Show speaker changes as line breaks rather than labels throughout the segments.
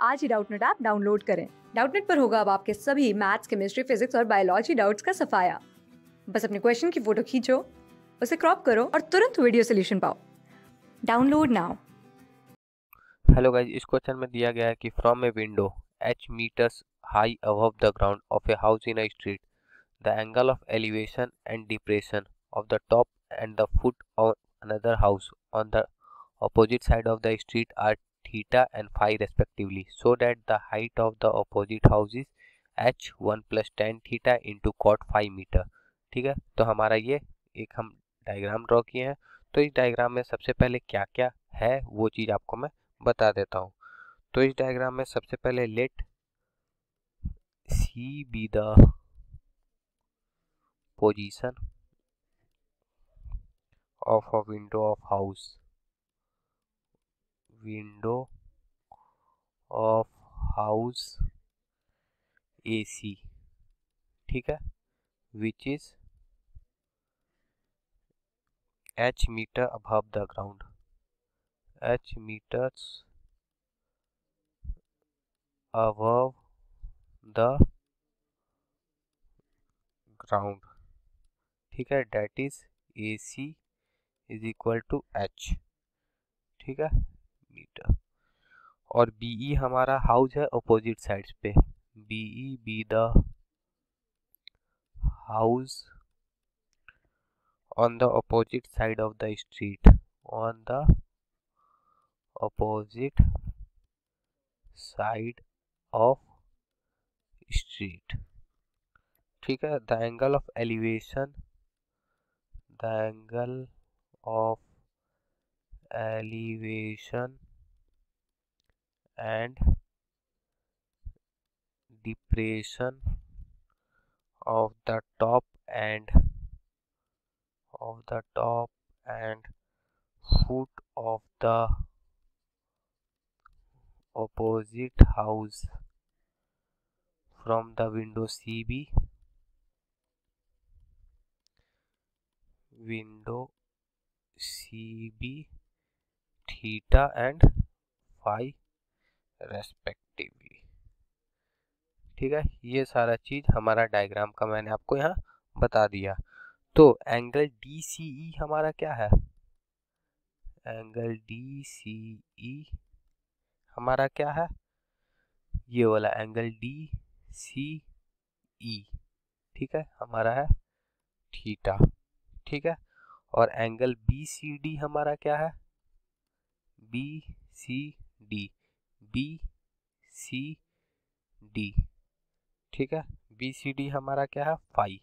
आज ही Doubtnut app download करें। डाउटनेट पर होगा अब आपके सभी मैथ्स, केमिस्ट्री, फिजिक्स और बायोलॉजी डाउट्स का सफाया। बस अपने क्वेश्चन की फोटो खींचो, उसे क्रॉप करो और तुरंत वीडियो सोल्यूशन पाओ। Download now.
हेलो गाइस, इस क्वेश्चन में दिया गया है कि from a window h metres high above the ground of a house in a street the angle of elevation and depression of the top and the foot of another house on the opposite side of the street are theta and phi respectively, so that the height of the opposite house is h1 plus tan theta into cot phi meter। ठीक है, तो हमारा ये एक हम diagram draw किए हैं। तो इस डायग्राम में सबसे पहले क्या क्या है वो चीज आपको मैं बता देता हूँ। तो इस डायग्राम में सबसे पहले let see be the position of a window of house, window of house AC, ठीक है, which is h metre above the ground, h metres above the ground, ठीक है, that is AC is equal to h, ठीक है, metre. और BE हमारा house है opposite sides पे, BE be the house on the opposite side of the street, on the opposite side of street, ठीक है। the angle of elevation, the angle of elevation and depression of the top and foot of the opposite house from the window CB, theta and phi respectively, ठीक है। ये सारा चीज हमारा diagram का मैंने आपको यहाँ बता दिया। तो एंगल DCE हमारा क्या है, एंगल DCE हमारा क्या है, ये वाला एंगल DCE, ठीक है, हमारा है थीटा, ठीक है। और एंगल BCD हमारा क्या है, BCD, ठीक है, BCD हमारा क्या है, फाई,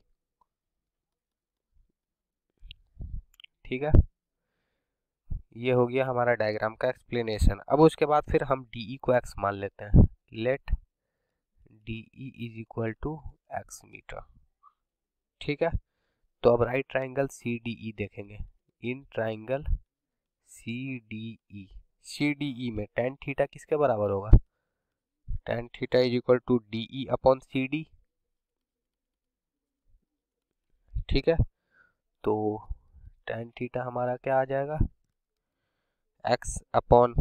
ठीक है। ये हो गया हमारा डायग्राम का एक्सप्लेनेशन। अब उसके बाद फिर हम DE को x मान लेते हैं। Let DE is equal to x metre, ठीक है। तो अब राइट ट्राइंगल CDE देखेंगे। इन ट्राइंगल CDE में tan थीटा किसके बराबर होगा, tan theta is equal to DE upon CD, ठीक है। तो tan थीटा हमारा क्या आ जाएगा, x अपॉन,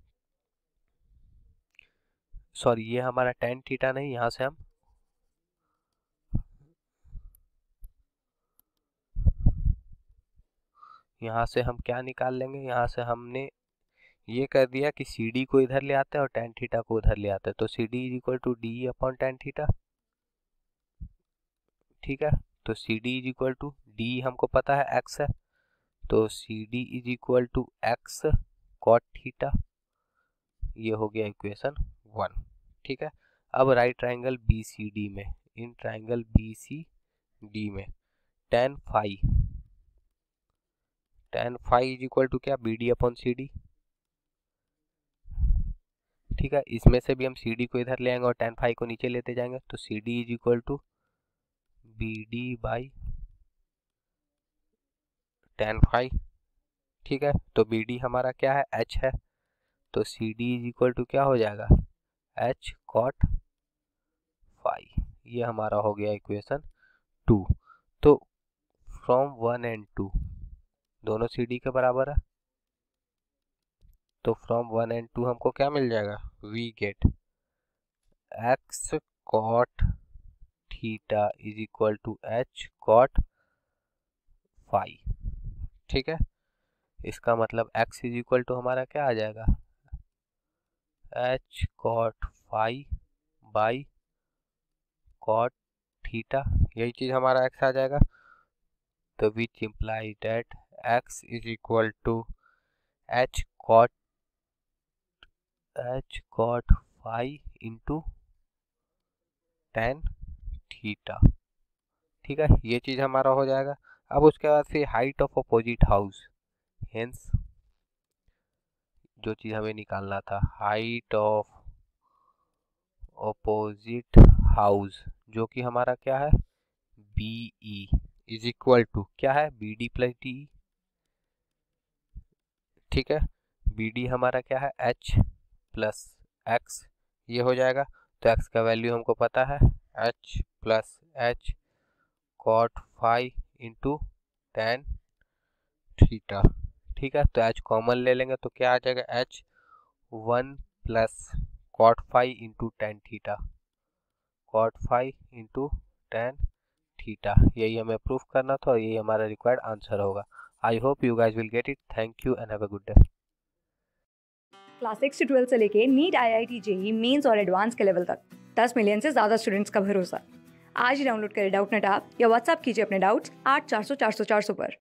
सॉरी ये हमारा tan थीटा नहीं, यहाँ से हम क्या निकाल लेंगे, यहाँ से हमने ये कर दिया कि CD को इधर ले आते हैं और tan थीटा को उधर ले आते हैं। तो CD is equal to DE upon tan theta, ठीक है। तो CD is equal to DE हमको पता है x है, तो CD is equal to x cot theta, ये हो गया इक्वेशन 1, ठीक है। अब राइट ट्राइंगल BCD में, इन ट्राइंगल BCD में tan phi is equal to क्या, BD अपॉन CD, ठीक है। इसमें से भी हम CD को इधर ले आएंगे और tan फाई को नीचे लेते जाएंगे, तो CD is equal to BD by tan phi, ठीक है। तो BD हमारा क्या है, H है, तो CD इज इक्वल टू क्या हो जाएगा, H cot फाई, ये हमारा हो गया इक्वेशन 2। तो फ्रॉम 1 and 2 दोनों CD के बराबर है, तो फ्रॉम 1 and 2 हमको क्या मिल जाएगा, we get x cot theta is equal to h cot phi. ठीक है, इसका मतलब x इज इक्वल टू हमारा क्या आ जाएगा, h cot phi by cot theta, यही चीज हमारा x आ जाएगा। तो which imply that x is equal to h cot phi into tan theta. ठीक है, ये चीज हमारा हो जाएगा। अब उसके बाद फिर height of opposite house, hence जो चीज हमें निकालना था, हाइट ऑफ अपोजिट हाउस, जो कि हमारा क्या है, B E is equal to क्या है, बी डी प्लस डी। ठीक है, बी डी हमारा क्या है, एच प्लस एक्स, ये हो जाएगा। तो एक्स का वैल्यू हमको पता है, h plus h cot five into tan theta. ठीक है, तो एच कॉमन ले लेंगे तो क्या आ जाएगा, h one plus cot five into tan theta, cot five into tan theta. यही हमें प्रूफ करना था और यही हमारा रिक्वायर्ड आंसर होगा। I hope you guys will get it. Thank you and have a good day.
Class 6 से 12 से लेके नीट, IIT, JEE मेंस और एडवांस के लेवल तक 10 मिलियन से ज़्यादा स्टूडेंट्स का भरोसा। आज ही डाउनलोड करें डाउटनेट ऐप या व्हाट्सएप कीजिए अपने डाउट्स 8400 400 400 पर।